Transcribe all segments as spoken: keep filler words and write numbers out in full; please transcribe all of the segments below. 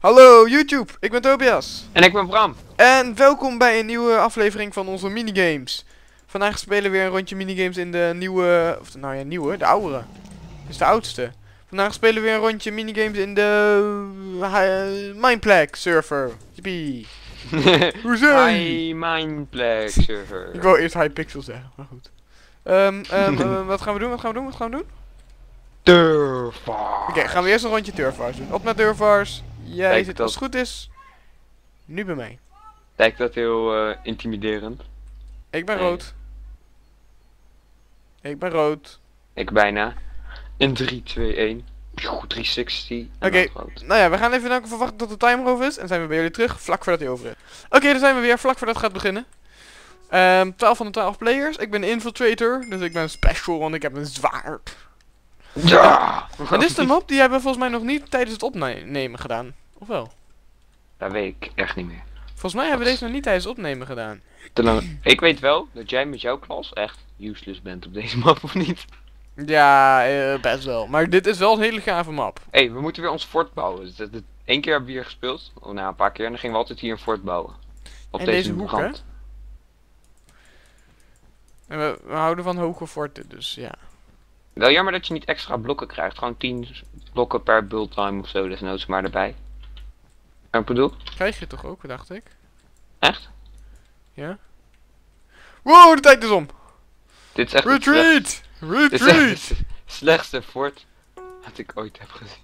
Hallo YouTube, ik ben Tobias. En ik ben Bram. En welkom bij een nieuwe aflevering van onze minigames. Vandaag spelen we weer een rondje minigames in de nieuwe, of nou ja nieuwe, de oudere. Dit is de oudste. Vandaag spelen we weer een rondje minigames in de uh, Mineplex server. Yippie. Hoezee! Hi, Mineplex server. Ik wou eerst Hypixel zeggen, maar goed. Um, um, uh, wat gaan we doen, wat gaan we doen, wat gaan we doen? Turfwars. Oké, okay, gaan we eerst een rondje Turfwars doen. Op naar Turfwars. Jij Lijkt zit dat... als het goed is nu bij mij. Lijkt dat heel uh, intimiderend? Ik ben nee. rood. Ik ben rood. Ik bijna. In drie, twee, één. driehonderdzestig. Oké, okay. Nou ja, we gaan even dan verwachten tot de timer over is. En dan zijn we bij jullie terug, vlak voordat hij over is. Oké, okay, dan zijn we weer, vlak voordat het gaat beginnen. Um, twaalf van de twaalf players. Ik ben de infiltrator, dus ik ben special, want ik heb een zwaard. Ja! En dit is de map, die hebben we volgens mij nog niet tijdens het opnemen gedaan. Of wel? Dat weet ik echt niet meer. Volgens mij hebben we deze nog niet tijdens het opnemen gedaan. Te lang. Ik weet wel dat jij met jouw klas echt useless bent op deze map, of niet? Ja, uh, best wel. Maar dit is wel een hele gave map. Hé, hey, we moeten weer ons fort bouwen. Dus dat, dat, Eén keer hebben we hier gespeeld. Oh, nou, een paar keer. En dan gingen we altijd hier een fort bouwen. Op en deze, deze hoek, hè? En we, we houden van hoge forten, dus ja. Wel jammer dat je niet extra blokken krijgt. Gewoon tien blokken per build time of zo, desnoods maar erbij. En ik bedoel? Krijg je toch ook, dacht ik? Echt? Ja. Wow, de tijd is om! Dit is echt Retreat! het Retreat! Dit is echt het slechtste fort dat ik ooit heb gezien.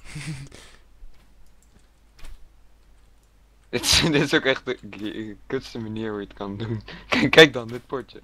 dit, is, dit is ook echt de kutste manier hoe je het kan doen. Kijk, kijk dan, dit potje.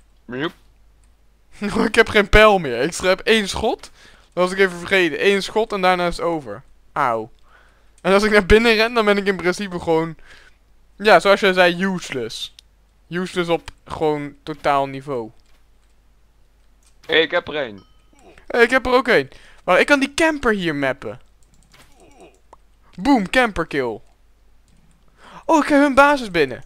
Ik heb geen pijl meer. Ik heb één schot. Dat was ik even vergeten. Eén schot en daarna is het over. Auw. En als ik naar binnen ren, dan ben ik in principe gewoon... Ja, zoals jij zei, useless. Useless op gewoon totaal niveau. Hey, ik heb er één. Hey, ik heb er ook één. Maar ik kan die camper hier mappen. Boom, camper kill. Oh, ik heb hun basis binnen.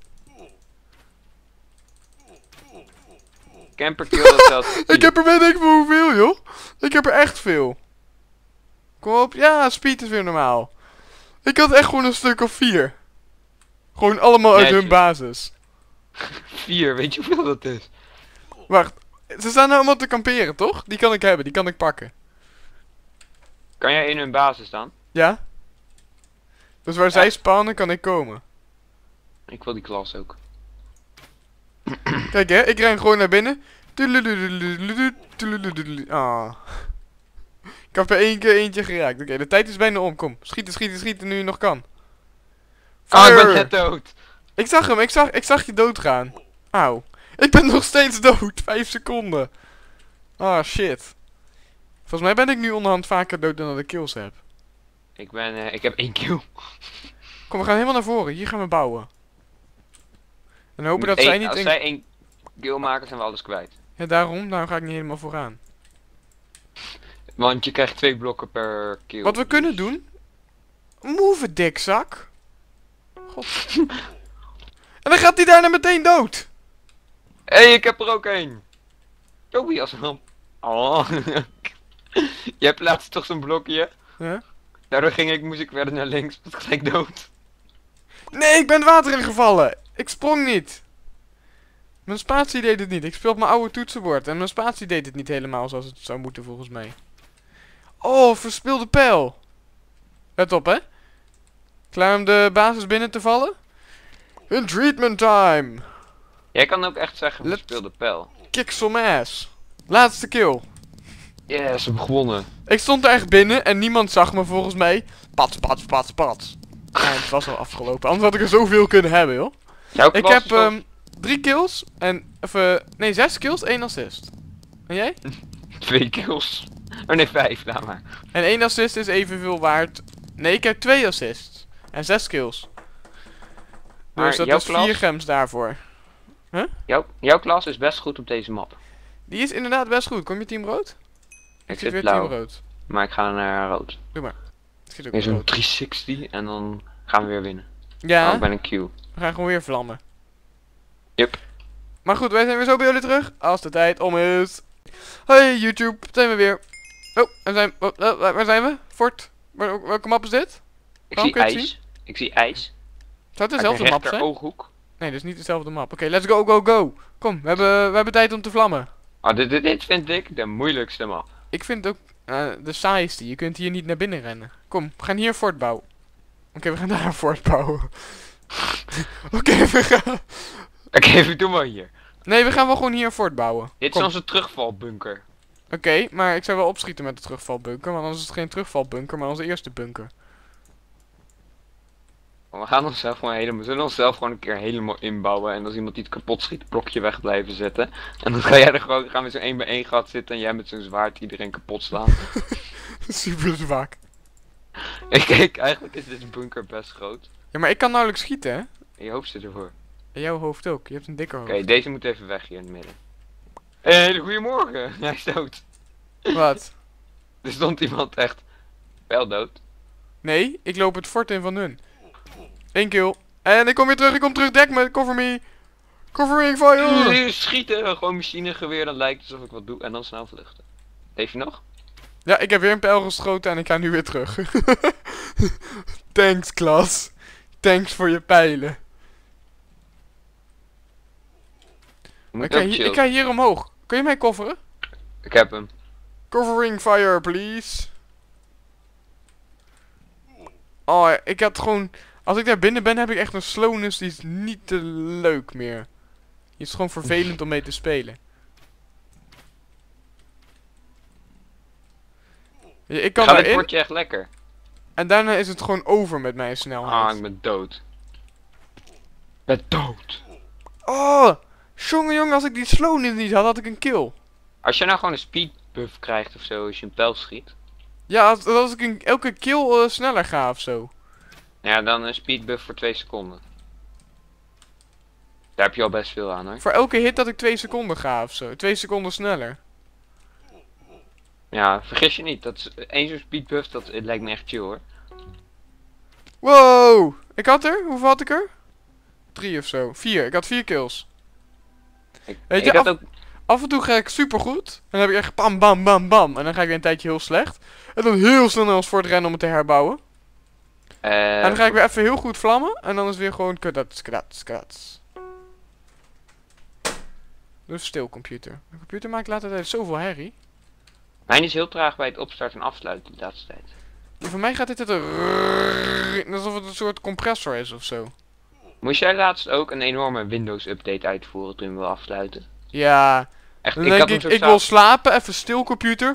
Camper kill dat zelfs. Ik heb er weet ik veel hoeveel, joh. Ik heb er echt veel. Kom op. Ja, speed is weer normaal. Ik had echt gewoon een stuk of vier. Gewoon allemaal uit Netjes. hun basis. Vier, weet je hoeveel dat is? Wacht. Ze staan nou allemaal te kamperen, toch? Die kan ik hebben. Die kan ik pakken. Kan jij in hun basis staan? Ja. Dus waar ja. zij spawnen, kan ik komen. Ik wil die klas ook. Kijk hè, ik ren gewoon naar binnen. Ah. Ik heb er één keer eentje geraakt. Oké, okay, de tijd is bijna om. Kom, schieten, schieten, schieten nu je nog kan. Ah, oh, ik ben net dood. Ik zag hem, ik zag, ik zag je doodgaan. Auw. Ik ben nog steeds dood. Vijf seconden. Ah, shit. Volgens mij ben ik nu onderhand vaker dood dan dat ik kills heb. Ik ben, uh, ik heb één kill. Kom, we gaan helemaal naar voren. Hier gaan we bouwen. En hopen dat Eén, zij niet... Als in... zij één kill maken, zijn we alles kwijt. Ja, daarom. Daarom ga ik niet helemaal vooraan. Want je krijgt twee blokken per kill. Wat we dus kunnen doen... Move, dikzak. God. En dan gaat hij daarna meteen dood. Hé, hey, ik heb er ook één. Tobias, man. Oh. Je hebt laatst toch zo'n blokje? Ja? Daardoor ging ik, moest ik verder naar links, was gelijk dood. Nee, ik ben het water ingevallen. Ik sprong niet. Mijn spatie deed het niet. Ik speel op mijn oude toetsenbord. En mijn spatie deed het niet helemaal zoals het zou moeten volgens mij. Oh, verspilde pijl. Let op, hè. Klaar om de basis binnen te vallen? In treatment time. Jij kan ook echt zeggen, verspilde pijl. Kick some ass. Laatste kill. Yes, we hebben gewonnen. Ik stond er echt binnen en niemand zag me volgens mij. Pats, pats, pats, pats. En het was al afgelopen. Anders had ik er zoveel kunnen hebben, joh. Jouw ik heb um, drie kills en... Of, uh, nee, zes kills, één assist. En jij? Twee kills. Oh nee, vijf, laat maar. En één assist is evenveel waard... Nee, ik heb twee assists. En zes kills. Maar dus dat jouw is klas... vier gems daarvoor. Huh? Jouw, jouw klas is best goed op deze map. Die is inderdaad best goed. Kom je team rood? Ik, ik zit weer blauw. team rood. Maar ik ga naar rood. Doe maar. Ik zit ook Weer zo'n rood. driehonderdzestig en dan gaan we weer winnen. Ja. Oh, ik ben een Q. We gaan gewoon weer vlammen. Yep. Maar goed, wij zijn weer zo bij jullie terug. Als de tijd om is. Hoi YouTube, zijn we weer. Oh, en zijn, oh, uh, waar zijn we? Fort. Waar, welke map is dit? Ik Waarom zie kun je het ijs. zien? Ik zie ijs. Zou het Uit dezelfde de map rechter zijn? ooghoek. Nee, dat is niet dezelfde map. Oké, let's go, go, go. Kom, we hebben, we hebben tijd om te vlammen. Oh, dit, dit, dit vind ik de moeilijkste map. Ik vind het ook eh, de saaiste. Je kunt hier niet naar binnen rennen. Kom, we gaan hier een fort bouwen. Oké, we gaan daar een fort bouwen. Oké, we gaan... Oké, even doe maar hier. Nee, we gaan wel gewoon hier een fort bouwen. Dit Kom. is onze terugvalbunker. Oké, maar ik zou wel opschieten met de terugvalbunker. Want anders is het geen terugvalbunker, maar onze eerste bunker. We gaan onszelf gewoon helemaal, we zullen onszelf gewoon een keer helemaal inbouwen. En als iemand iets kapot schiet, blokje weg blijven zetten. En dan ga jij er gewoon, gaan we zo'n één bij één gat zitten en jij met zo'n zwaard iedereen kapot slaan. Super zwak. Ik kijk, eigenlijk is deze bunker best groot. Ja, maar ik kan nauwelijks schieten, hè? En je hoofd zit ervoor. En jouw hoofd ook. Je hebt een dikker Oké, hoofd. deze moet even weg hier in het midden. Een hele goede morgen. Hij is dood. Wat? Er stond iemand echt wel dood. Nee, ik loop het fort in van hun. Eén kill. En ik kom weer terug, ik kom terug. Dek me, cover me. Covering fire. Uh, Schieten, gewoon machinegeweer, dat lijkt alsof ik wat doe. En dan snel vluchten. Leef je nog? Ja, ik heb weer een pijl geschoten en ik ga nu weer terug. Thanks, klas. Thanks voor je pijlen. Moet Ik ga, ook hier, chill. ik ga hier omhoog. Kun je mij coveren? Ik heb hem. Covering fire, please. Oh, ik had gewoon... Als ik daar binnen ben, heb ik echt een slowness die is niet te leuk meer. Het is gewoon vervelend om mee te spelen. Ja, ik kan Gaat dit daarin potje echt lekker? en daarna is het gewoon over met mijn snelheid. Ah, ik ben dood. Ik ben dood. Oh, jongen jongen, als ik die slowness niet had, had ik een kill. Als je nou gewoon een speed buff krijgt of zo, als je een pijl schiet. Ja, als, als ik een, elke kill eh, sneller ga of zo. Ja, dan een speed buff voor twee seconden. Daar heb je al best veel aan hoor. Voor elke hit dat ik twee seconden ga of zo. Twee seconden sneller. Ja, vergis je niet. Dat is één zo'n speed buff, dat het lijkt me echt chill hoor. Wow, ik had er, hoeveel had ik er? Drie of zo, vier, ik had vier kills. Ik, Weet ik je, had af- ook... Af en toe ga ik super goed. En dan heb ik echt bam bam bam bam. En dan ga ik weer een tijdje heel slecht. En dan heel snel naar ons fort rennen om het te herbouwen. eh, En dan ga ik weer even heel goed vlammen. En dan is het weer gewoon krats, krats, krats. Dus stil, computer. De computer maakt later tijd zoveel herrie. Mijn is heel traag bij het opstarten en afsluiten de laatste tijd. Ja, voor mij gaat dit het er... Alsof het een soort compressor is of zo. Moest jij laatst ook een enorme Windows update uitvoeren toen we afsluiten? Ja. Echt, Dan ik denk had hem ik, zo ik sta- wil slapen. Even stil, computer.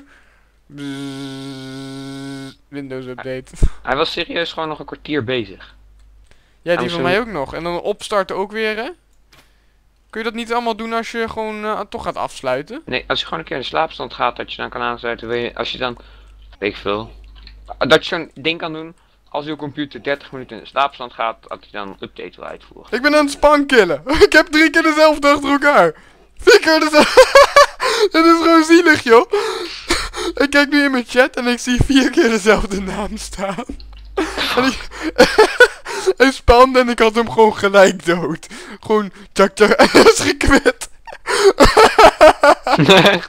Bzzz, Windows update. Hij was serieus gewoon nog een kwartier bezig. Ja, die was van zo- mij ook nog. En dan opstarten ook weer, hè? Kun je dat niet allemaal doen als je gewoon eh, toch gaat afsluiten? Nee, als je gewoon een keer in de slaapstand gaat, dat je dan kan aansluiten, wil je, als je dan, weet ik veel, dat je zo'n ding kan doen, als je computer dertig minuten in de slaapstand gaat, dat hij dan een update wil uitvoeren. Ik ben aan het spankillen. Ik heb drie keer dezelfde achter elkaar. Vier keer dezelfde. Het is gewoon zielig, joh. Ik kijk nu in mijn chat en ik zie vier keer dezelfde naam staan. En ik... Hij spamde en ik had hem gewoon gelijk dood. Gewoon tjak tjak en hij is gekwit. Echt?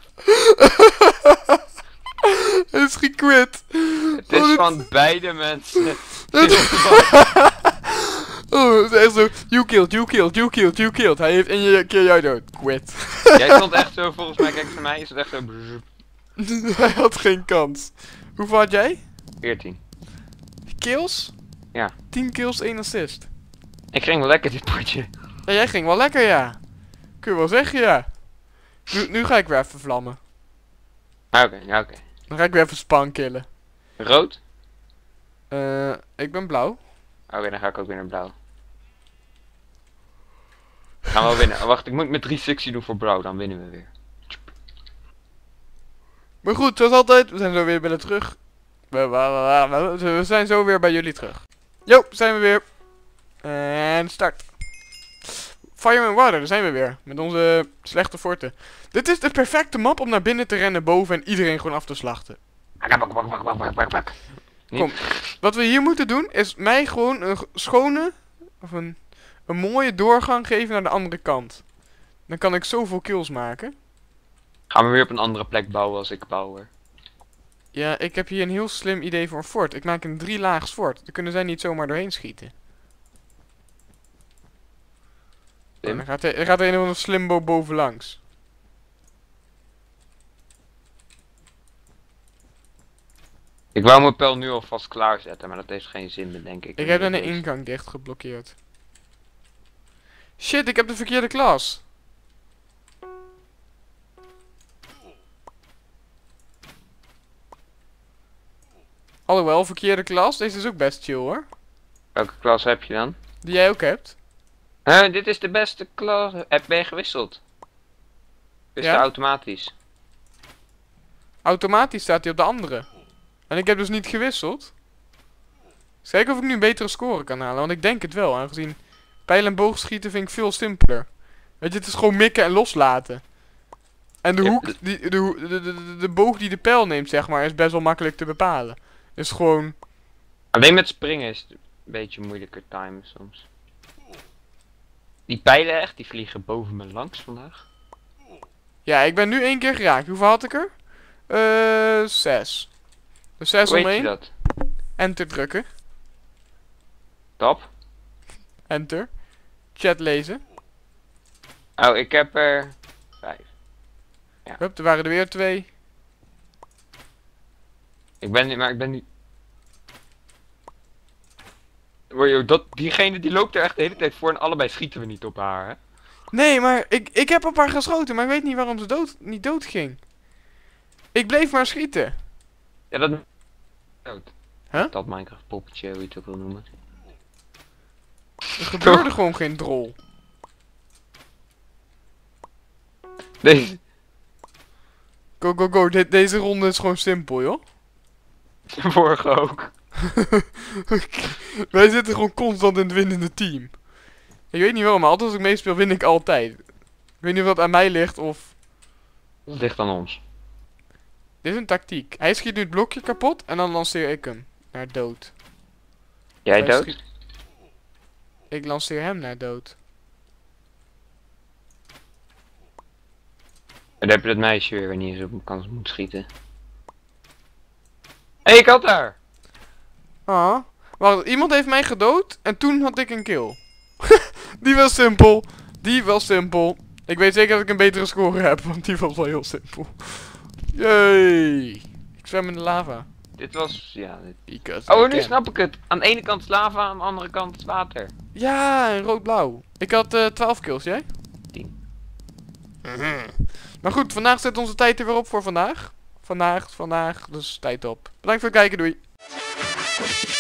Hij is gekwit. Het is van beide mensen. Oh, het is echt zo. You killed, you killed, you killed, you killed. Hij heeft één keer jou dood. Quit. Jij stond echt zo, volgens mij, kijk naar mij, is het echt zo bzzz, Hij had geen kans. Hoeveel had jij? veertien. Kills? Ja. tien kills, één assist. Ik ging wel lekker dit potje. Ja, jij ging wel lekker, ja. Kun je wel zeggen, ja. Nu, nu ga ik weer even vlammen. Ah, Oké, ja oké. Dan ga ik weer even span killen. Rood? Eh, ik ben blauw. Oké, dan ga ik ook weer naar blauw. Gaan we wel winnen. Oh, wacht, ik moet met driehonderdzestig doen voor blauw, dan winnen we weer. Maar goed, zoals altijd, we zijn zo weer binnen terug. We, we, we, we, we zijn zo weer bij jullie terug. Jo, zijn we weer. En start. Fire and Water, daar zijn we weer. Met onze slechte forten. Dit is de perfecte map om naar binnen te rennen boven en iedereen gewoon af te slachten. Kom. Wat we hier moeten doen is mij gewoon een schone, of een, een mooie doorgang geven naar de andere kant. Dan kan ik zoveel kills maken. Gaan we weer op een andere plek bouwen als ik bouw hoor. Ja, ik heb hier een heel slim idee voor een fort. Ik maak een drie laags fort. Daar kunnen zij niet zomaar doorheen schieten. Tim? dan gaat er, er gaat er een of andere slimbo bovenlangs. Ik wou mijn pijl nu alvast klaarzetten, maar dat heeft geen zin meer, denk ik. Ik heb dan de ingang dicht geblokkeerd. Shit, ik heb de verkeerde klas. Alhoewel, verkeerde klas. Deze is ook best chill hoor. Welke klas heb je dan? Die jij ook hebt. Huh, dit is de beste klas. Heb ben je gewisseld? Is Ja? het automatisch? Automatisch staat hij op de andere. En ik heb dus niet gewisseld. Dus kijken of ik nu een betere score kan halen. Want ik denk het wel, aangezien pijl en boogschieten vind ik veel simpeler. Weet je, het is gewoon mikken en loslaten. En de Ja, hoek, die, de, hoe- de, de, de, de boog die de pijl neemt, zeg maar, is best wel makkelijk te bepalen. Dus gewoon... Alleen met springen is het een beetje moeilijker timen soms. Die pijlen echt, die vliegen boven me langs vandaag. Ja, ik ben nu één keer geraakt. Hoeveel had ik er? Eh, zes. Dus zes Hoe om weet je één. dat? Enter drukken. Top. Enter. Chat lezen. Oh, ik heb er vijf. Hup, er waren er weer twee. Ik ben niet, maar ik ben niet... Word je- Dat, diegene die loopt er echt de hele tijd voor en allebei schieten we niet op haar, hè? Nee, maar ik, ik heb op haar geschoten, maar ik weet niet waarom ze dood, niet dood ging. Ik bleef maar schieten. Ja, dat... Dood. Huh? Dat Minecraft poppetje, hoe je het ook wil noemen. Er gebeurde gewoon geen drol. Deze... Go, go, go. De- deze ronde is gewoon simpel, joh. De vorige ook. Wij zitten gewoon constant in het winnende team. Ik weet niet waarom, maar altijd als ik meespeel win ik altijd. Ik weet niet of dat aan mij ligt of... Dat ligt aan ons. Dit is een tactiek. Hij schiet nu het blokje kapot en dan lanceer ik hem naar dood. Jij Hij dood? schiet- Ik lanceer hem naar dood. En dan heb je dat meisje weer wanneer ze op een kans moet schieten. Hé, hey, ik had haar! Ah. Wacht, iemand heeft mij gedood en toen had ik een kill. Die was simpel. Die was simpel. Ik weet zeker dat ik een betere score heb, want die was wel heel simpel. Yay. Ik zwem in de lava. Dit was... ja... Dit... Because Oh, I nu can. snap ik het. Aan de ene kant is lava, aan de andere kant is water. Ja, en rood-blauw. Ik had eh twaalf kills, jij? tien. Mhm. Maar goed, vandaag zit onze tijd er weer op voor vandaag. Vandaag, vandaag, dus tijd op. Bedankt voor het kijken, doei.